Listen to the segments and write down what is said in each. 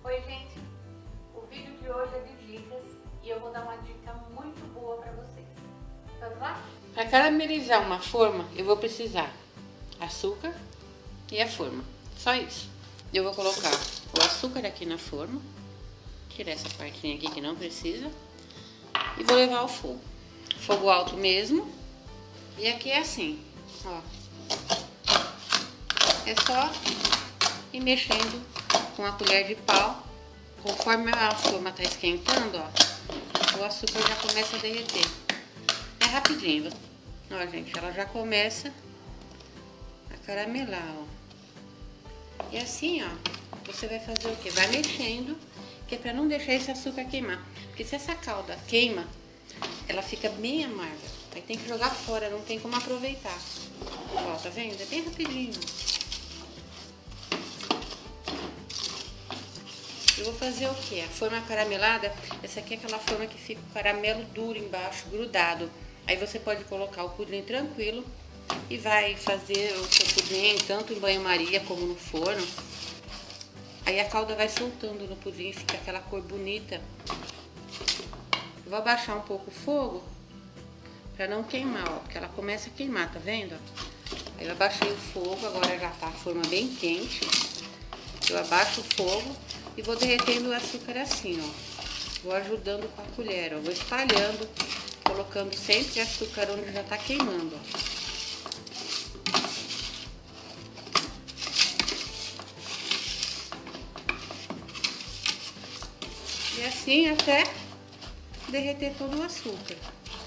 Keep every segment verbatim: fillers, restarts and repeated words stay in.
Oi gente, o vídeo de hoje é de dicas e eu vou dar uma dica muito boa para vocês. Vamos lá? Para caramelizar uma forma, eu vou precisar açúcar e a forma, só isso. Eu vou colocar o açúcar aqui na forma, tirar essa partinha aqui que não precisa, e vou levar ao fogo, fogo alto mesmo. E aqui é assim, ó, é só ir mexendo com a colher de pau. Conforme a forma tá esquentando, ó, o açúcar já começa a derreter. É rapidinho, ó gente, ela já começa a caramelar, ó. E assim, ó, você vai fazer o que? Vai mexendo, que é pra não deixar esse açúcar queimar. Porque se essa calda queima, ela fica bem amarga. Aí tem que jogar fora, não tem como aproveitar. Ó, tá vendo? É bem rapidinho. Eu vou fazer o que? A forma caramelada, essa aqui é aquela forma que fica o caramelo duro embaixo, grudado. Aí você pode colocar o pudim tranquilo e vai fazer o seu pudim tanto em banho-maria como no forno. Aí a calda vai soltando no pudim, fica aquela cor bonita. Eu vou abaixar um pouco o fogo pra não queimar, ó, porque ela começa a queimar, tá vendo? Aí eu abaixei o fogo, agora já tá a forma bem quente. Eu abaixo o fogo e vou derretendo o açúcar assim, ó. Vou ajudando com a colher, ó. Vou espalhando, colocando sempre açúcar onde já tá queimando, ó. E assim até derreter todo o açúcar.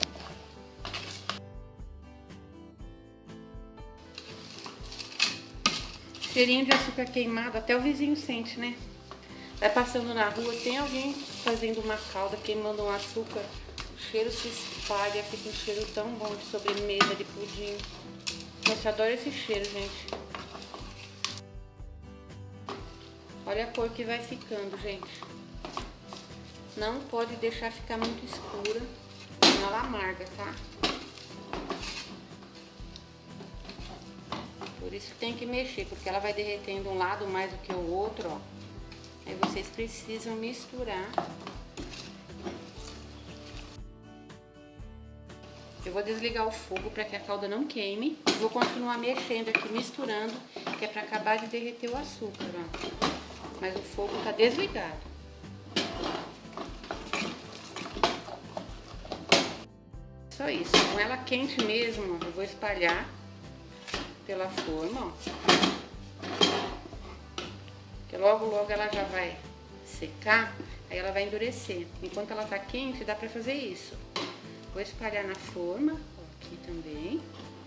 Cheirinho de açúcar queimado, até o vizinho sente, né? Vai passando na rua, tem alguém fazendo uma calda, queimando um açúcar, o cheiro se espalha, fica um cheiro tão bom de sobremesa, de pudim. Nossa, eu adoro esse cheiro, gente. Olha a cor que vai ficando, gente. Não pode deixar ficar muito escura, senão ela amarga, tá? Por isso tem que mexer, porque ela vai derretendo um lado mais do que o outro, ó. Aí vocês precisam misturar. Eu vou desligar o fogo para que a calda não queime. Vou continuar mexendo aqui, misturando, que é para acabar de derreter o açúcar, ó. Mas o fogo tá desligado. Só isso. Com ela quente mesmo, ó, eu vou espalhar pela forma, ó. Porque logo, logo ela já vai secar, aí ela vai endurecer. Enquanto ela tá quente, dá pra fazer isso. Vou espalhar na forma, ó, aqui também.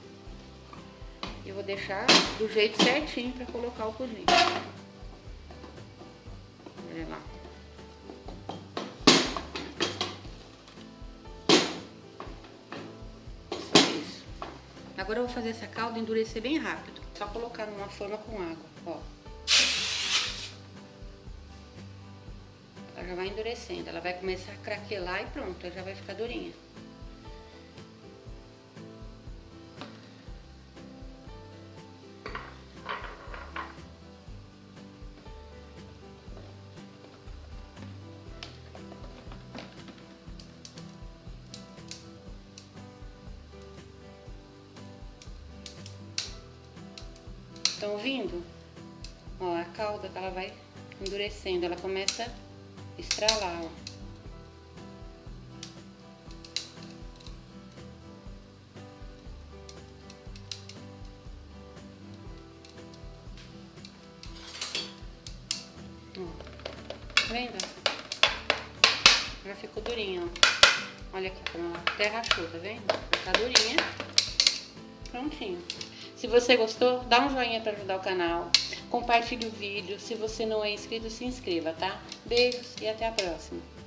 E vou deixar do jeito certinho pra colocar o pudim. Olha lá. Só isso. Agora eu vou fazer essa calda endurecer bem rápido. Só colocar numa forma com água, ó. Ela já vai endurecendo, ela vai começar a craquelar e pronto, ela já vai ficar durinha. Estão ouvindo? Ó, a calda, ela vai endurecendo, ela começa a estralar, ó. Ó, tá vendo? Já ficou durinha, ó. Olha aqui como ela até rachou, tá vendo? Tá durinha. Prontinho. Se você gostou, dá um joinha para ajudar o canal. Compartilhe o vídeo. Se você não é inscrito, se inscreva, tá? Beijos e até a próxima.